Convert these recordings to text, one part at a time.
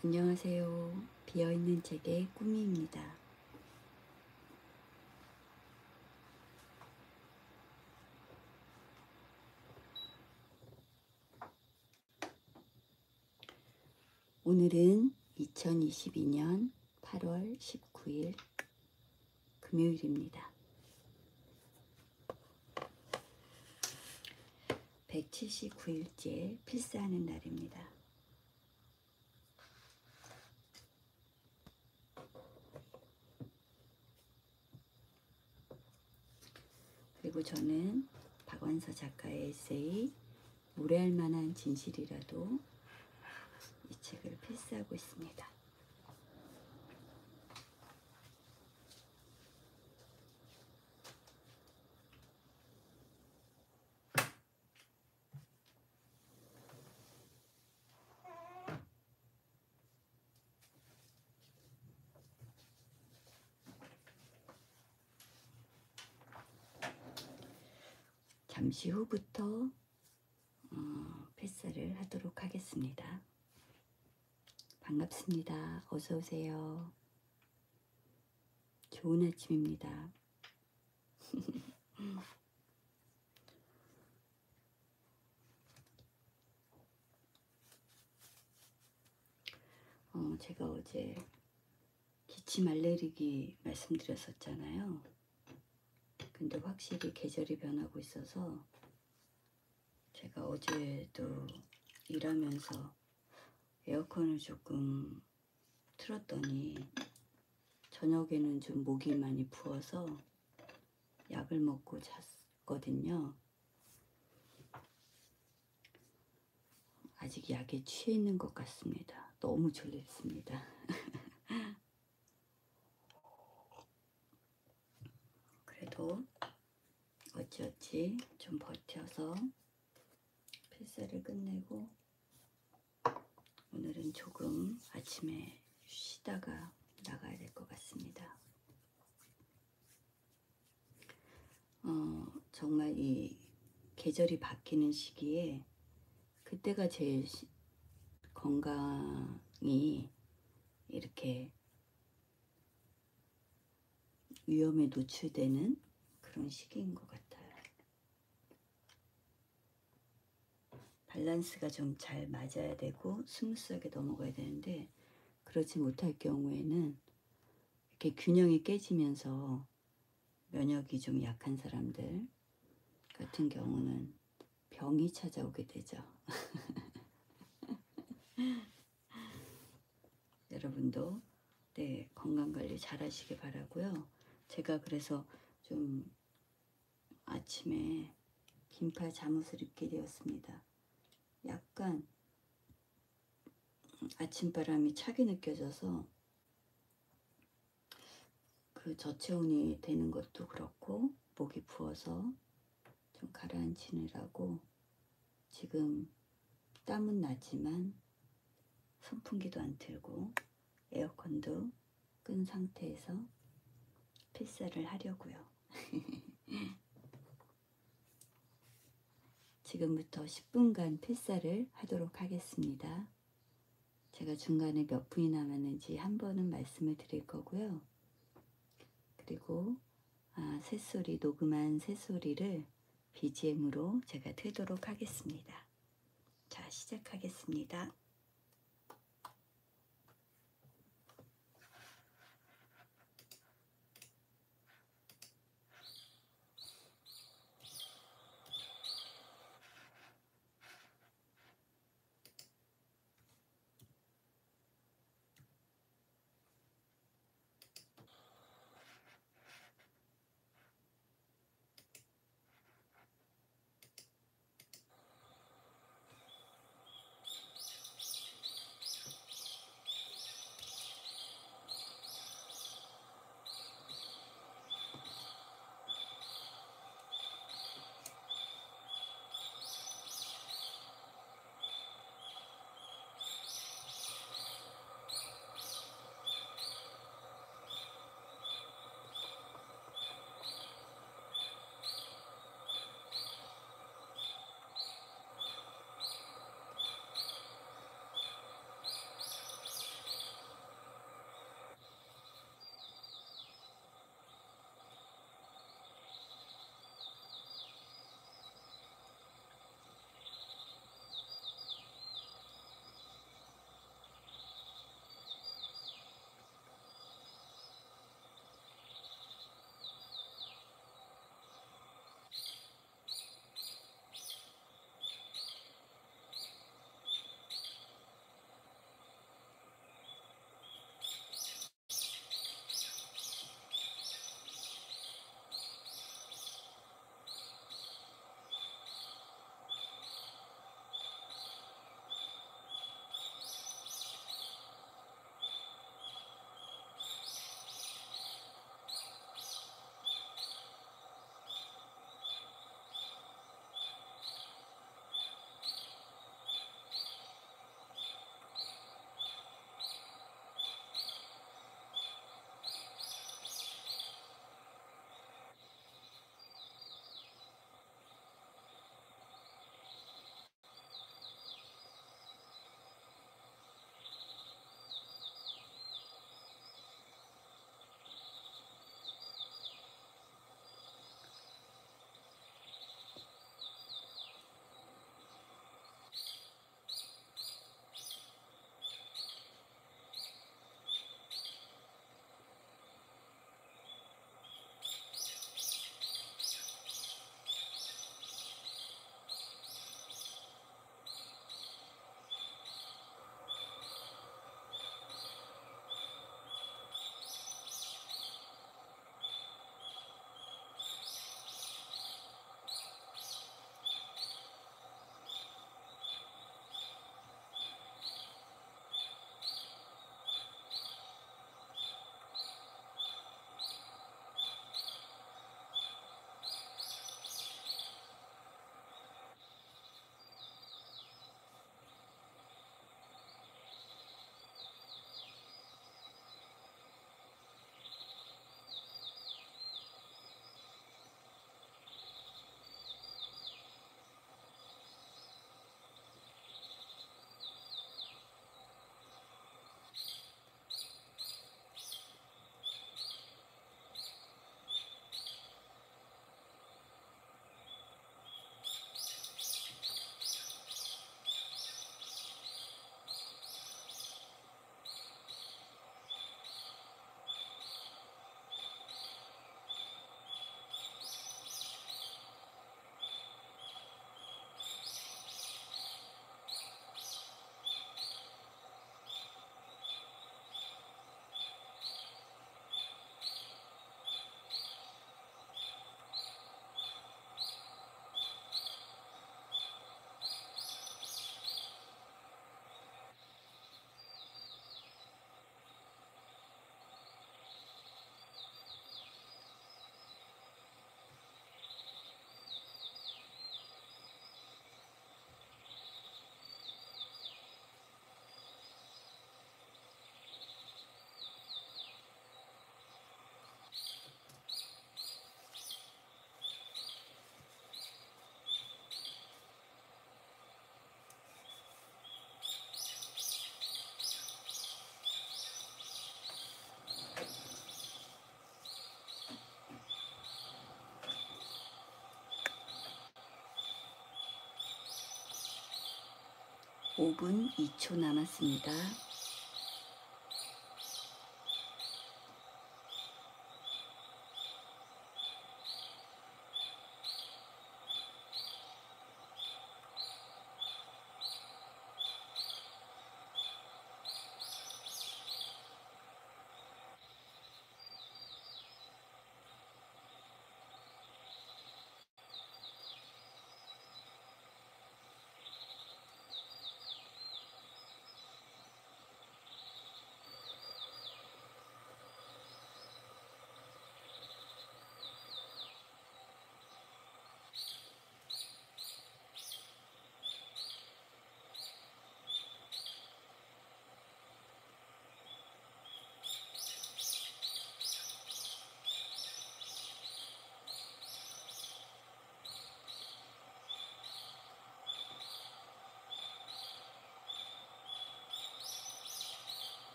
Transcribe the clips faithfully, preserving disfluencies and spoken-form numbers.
안녕하세요. 비어있는 책의 꾸미입니다. 오늘은 이천이십이 년 팔월 십구일 금요일입니다. 백칠십구 일째 필사하는 날입니다. 그리고 저는 박완서 작가의 에세이 무례할 만한 진실이라도 이 책을 필사하고 있습니다. 잠시 후부터 어, 필사를 하도록 하겠습니다. 반갑습니다. 어서 오세요. 좋은 아침입니다. 어, 제가 어제 기침 알레르기 말씀드렸었잖아요. 근데 확실히 계절이 변하고 있어서 제가 어제도 일하면서 에어컨을 조금 틀었더니 저녁에는 좀 목이 많이 부어서 약을 먹고 잤거든요. 아직 약에 취해 있는 것 같습니다. 너무 졸립습니다. 그래도 어찌어찌 좀 버텨서 필사를 끝내고 오늘은 조금 아침에 쉬다가 나가야 될 것 같습니다. 어, 정말 이 계절이 바뀌는 시기에 그때가 제일 시, 건강이 이렇게 위험에 노출되는 그런 시기인 것 같아요. 밸런스가 좀 잘 맞아야 되고 스무스하게 넘어가야 되는데 그렇지 못할 경우에는 이렇게 균형이 깨지면서 면역이 좀 약한 사람들 같은 경우는 병이 찾아오게 되죠. 여러분도 네, 건강관리 잘 하시기 바라고요. 제가 그래서 좀 아침에 긴팔 잠옷을 입게 되었습니다. 약간 아침바람이 차게 느껴져서 그 저체온이 되는 것도 그렇고 목이 부어서 좀 가라앉히느라고 지금 땀은 나지만 선풍기도 안 틀고 에어컨도 끈 상태에서 필사를 하려고요. 지금부터 십 분간 필사를 하도록 하겠습니다. 제가 중간에 몇 분이 남았는지 한 번은 말씀을 드릴 거고요. 그리고 아, 새소리, 녹음한 새소리를 비지엠으로 제가 틀도록 하겠습니다. 자, 시작하겠습니다. 오 분 이 초 남았습니다.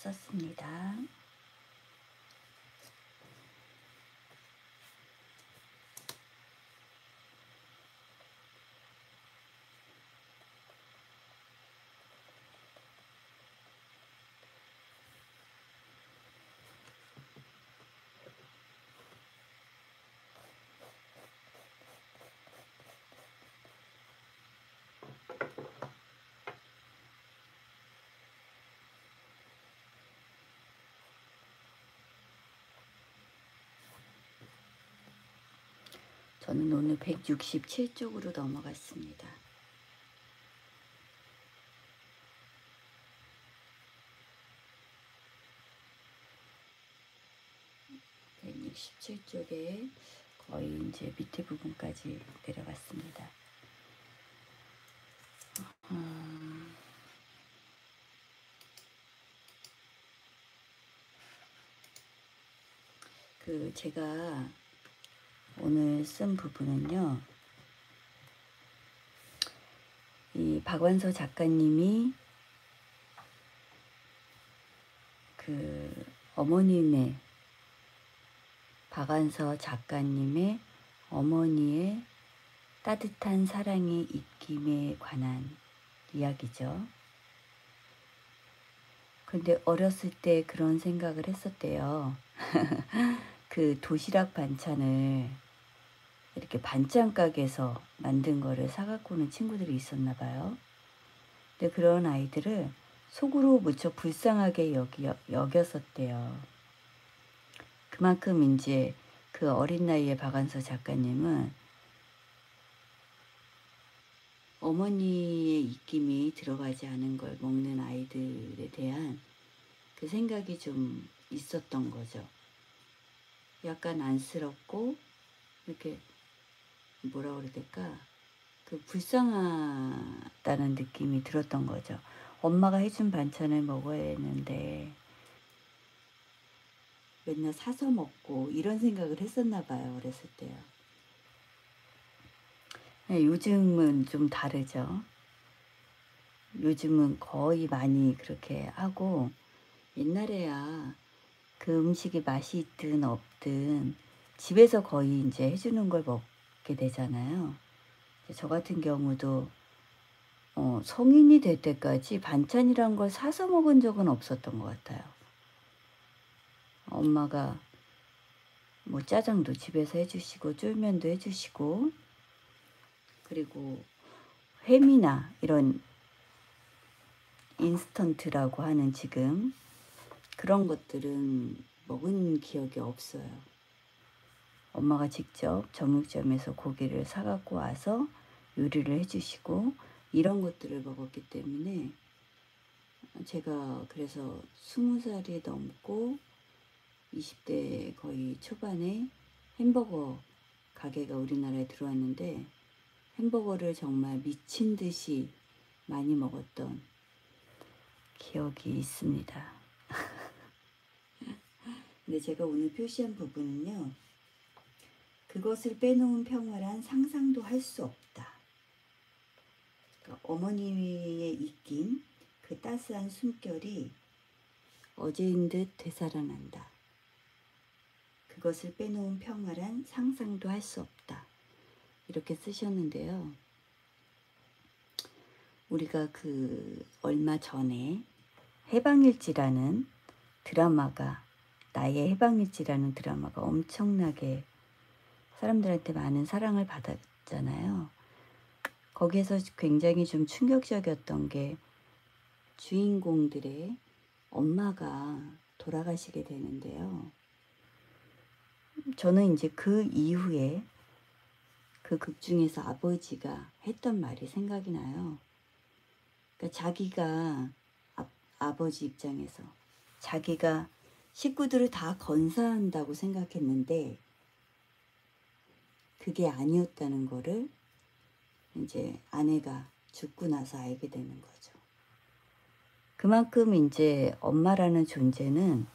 썼습니다. 저는 오늘 백육십칠 쪽으로 넘어갔습니다. 백육십칠 쪽에 거의 이제 밑에 부분까지 내려갔습니다. 음, 그 제가 오늘 쓴 부분은요, 이 박완서 작가님이 그 어머님의 박완서 작가님의 어머니의 따뜻한 사랑의 입김에 관한 이야기죠. 근데 어렸을 때 그런 생각을 했었대요. 그 도시락 반찬을 이렇게 반찬 가게에서 만든 거를 사갖고 오는 친구들이 있었나 봐요. 근데 그런 아이들을 속으로 무척 불쌍하게 여기, 여겼었대요. 그만큼 이제 그 어린 나이에 박완서 작가님은 어머니의 입김이 들어가지 않은 걸 먹는 아이들에 대한 그 생각이 좀 있었던 거죠. 약간 안쓰럽고 이렇게 뭐라 그래야 될까, 그 불쌍하다는 느낌이 들었던 거죠. 엄마가 해준 반찬을 먹어야 했는데 맨날 사서 먹고 이런 생각을 했었나 봐요, 어렸을 때요. 네, 요즘은 좀 다르죠. 요즘은 거의 많이 그렇게 하고, 옛날에야 그 음식이 맛이 있든 없든 집에서 거의 이제 해주는 걸 먹게 되잖아요. 저 같은 경우도 어, 성인이 될 때까지 반찬이란 걸 사서 먹은 적은 없었던 것 같아요. 엄마가 뭐 짜장도 집에서 해주시고 쫄면도 해주시고, 그리고 햄이나 이런 인스턴트라고 하는 지금 그런 것들은 먹은 기억이 없어요. 엄마가 직접 정육점에서 고기를 사갖고 와서 요리를 해주시고 이런 것들을 먹었기 때문에, 제가 그래서 스무 살이 넘고 이십 대 거의 초반에 햄버거 가게가 우리나라에 들어왔는데 햄버거를 정말 미친 듯이 많이 먹었던 기억이 있습니다. 근데 제가 오늘 표시한 부분은요, 그것을 빼놓은 평화란 상상도 할 수 없다. 그러니까 어머니의 입김, 그 따스한 숨결이 어제인 듯 되살아난다. 그것을 빼놓은 평화란 상상도 할 수 없다. 이렇게 쓰셨는데요. 우리가 그 얼마 전에 해방일지라는 드라마가, 나의 해방일지라는 드라마가 엄청나게 사람들한테 많은 사랑을 받았잖아요. 거기에서 굉장히 좀 충격적이었던 게 주인공들의 엄마가 돌아가시게 되는데요. 저는 이제 그 이후에 그 극 중에서 아버지가 했던 말이 생각이 나요. 그러니까 자기가 아, 아버지 입장에서 자기가 식구들을 다 건사한다고 생각했는데 그게 아니었다는 거를 이제 아내가 죽고 나서 알게 되는 거죠. 그만큼 이제 엄마라는 존재는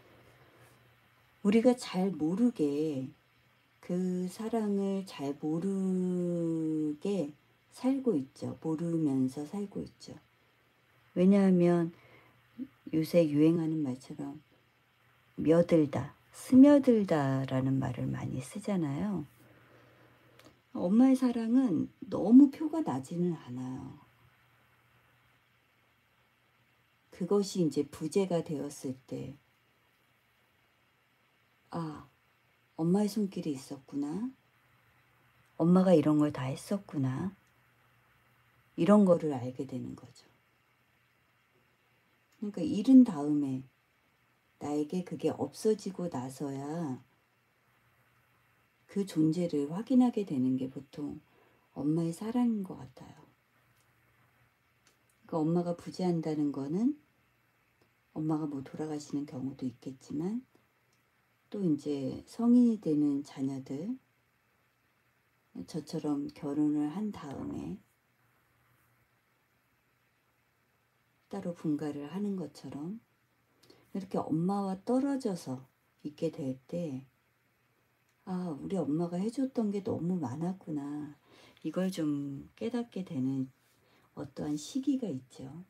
우리가 잘 모르게, 그 사랑을 잘 모르게 살고 있죠. 모르면서 살고 있죠. 왜냐하면 요새 유행하는 말처럼 며들다, 스며들다라는 말을 많이 쓰잖아요. 엄마의 사랑은 너무 표가 나지는 않아요. 그것이 이제 부재가 되었을 때, 아, 엄마의 손길이 있었구나. 엄마가 이런 걸 다 했었구나. 이런 거를 알게 되는 거죠. 그러니까 잃은 다음에 나에게 그게 없어지고 나서야 그 존재를 확인하게 되는 게 보통 엄마의 사랑인 것 같아요. 그러니까 엄마가 부재한다는 거는 엄마가 뭐 돌아가시는 경우도 있겠지만 또 이제 성인이 되는 자녀들, 저처럼 결혼을 한 다음에 따로 분가를 하는 것처럼 이렇게 엄마와 떨어져서 있게 될 때, 아, 우리 엄마가 해줬던 게 너무 많았구나. 이걸 좀 깨닫게 되는 어떠한 시기가 있죠.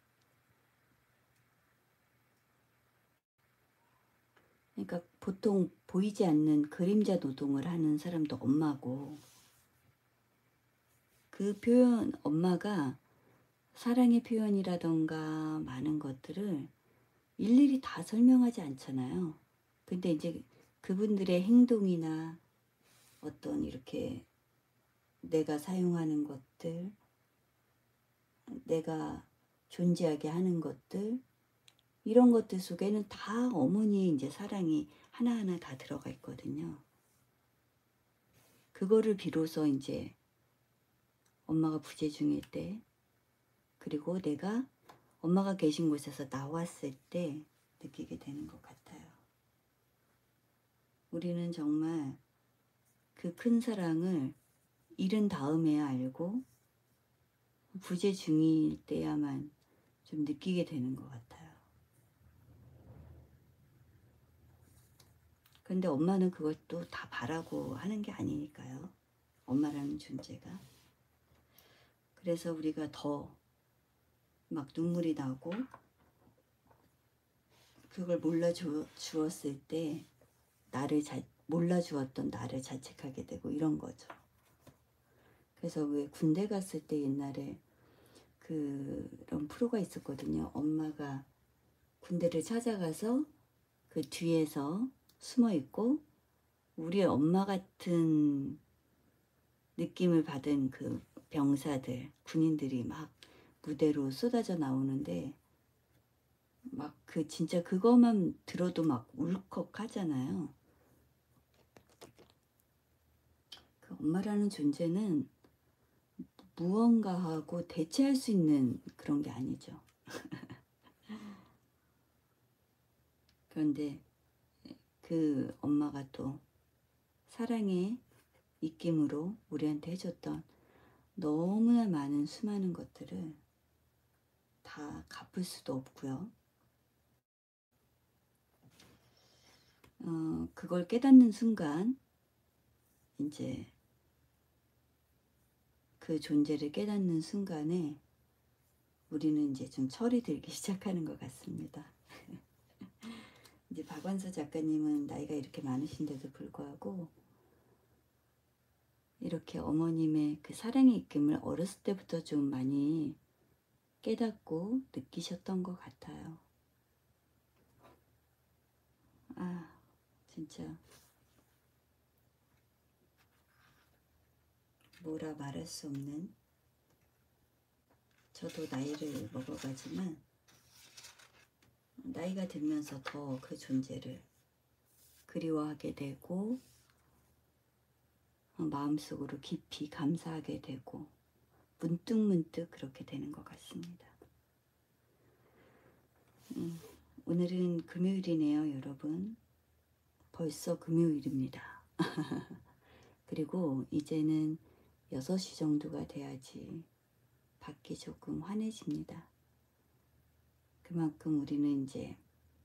그러니까 보통 보이지 않는 그림자 노동을 하는 사람도 엄마고, 그 표현, 엄마가 사랑의 표현이라던가 많은 것들을 일일이 다 설명하지 않잖아요. 근데 이제 그분들의 행동이나 어떤 이렇게 내가 사용하는 것들, 내가 존재하게 하는 것들, 이런 것들 속에는 다 어머니의 이제 사랑이 하나하나 다 들어가 있거든요. 그거를 비로소 이제 엄마가 부재 중일 때, 그리고 내가 엄마가 계신 곳에서 나왔을 때 느끼게 되는 것 같아요. 우리는 정말 그 큰 사랑을 잃은 다음에야 알고 부재 중일 때야만 좀 느끼게 되는 것 같아요. 근데 엄마는 그것도 다 바라고 하는 게 아니니까요. 엄마라는 존재가. 그래서 우리가 더 막 눈물이 나고 그걸 몰라주었을 때 나를 자, 몰라주었던 나를 자책하게 되고 이런 거죠. 그래서 왜 군대 갔을 때 옛날에 그런 프로가 있었거든요. 엄마가 군대를 찾아가서 그 뒤에서 숨어 있고 우리 엄마 같은 느낌을 받은 그 병사들, 군인들이 막 무대로 쏟아져 나오는데 막 그 진짜 그것만 들어도 막 울컥 하잖아요. 그 엄마라는 존재는 무언가하고 대체할 수 있는 그런 게 아니죠. 그런데 그 엄마가 또 사랑의 입김으로 우리한테 해줬던 너무나 많은 수많은 것들을 다 갚을 수도 없고요. 어, 그걸 깨닫는 순간 이제 그 존재를 깨닫는 순간에 우리는 이제 좀 철이 들기 시작하는 것 같습니다. 이제 박완서 작가님은 나이가 이렇게 많으신데도 불구하고 이렇게 어머님의 그 사랑의 입김을 어렸을 때부터 좀 많이 깨닫고 느끼셨던 것 같아요. 아, 진짜 뭐라 말할 수 없는, 저도 나이를 먹어가지만 나이가 들면서 더 그 존재를 그리워하게 되고 마음속으로 깊이 감사하게 되고 문득문득 그렇게 되는 것 같습니다. 음, 오늘은 금요일이네요, 여러분. 벌써 금요일입니다. 그리고 이제는 여섯 시 정도가 돼야지 밖이 조금 환해집니다. 그만큼 우리는 이제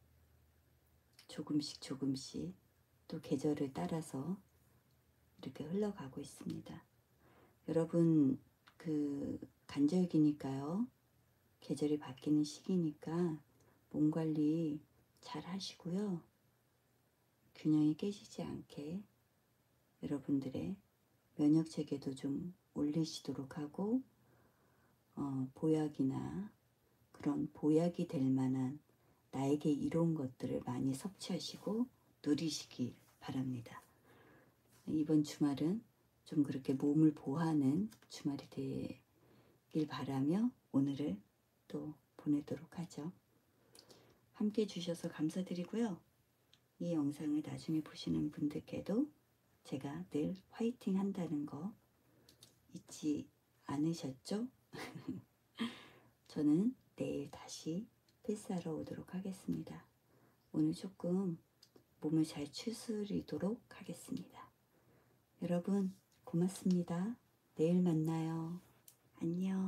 조금씩 조금씩 또 계절을 따라서 이렇게 흘러가고 있습니다. 여러분, 그 간절기니까요. 계절이 바뀌는 시기니까 몸 관리 잘 하시고요. 균형이 깨지지 않게 여러분들의 면역 체계도 좀 올리시도록 하고, 어, 보약이나 그런 보약이 될 만한 나에게 이로운 것들을 많이 섭취하시고 누리시길 바랍니다. 이번 주말은 좀 그렇게 몸을 보호하는 주말이 되길 바라며 오늘을 또 보내도록 하죠. 함께 해주셔서 감사드리고요. 이 영상을 나중에 보시는 분들께도 제가 늘 화이팅 한다는 거 잊지 않으셨죠? 저는 내일 다시 헬스하러 오도록 하겠습니다. 오늘 조금 몸을 잘 추스리도록 하겠습니다. 여러분 고맙습니다. 내일 만나요. 안녕.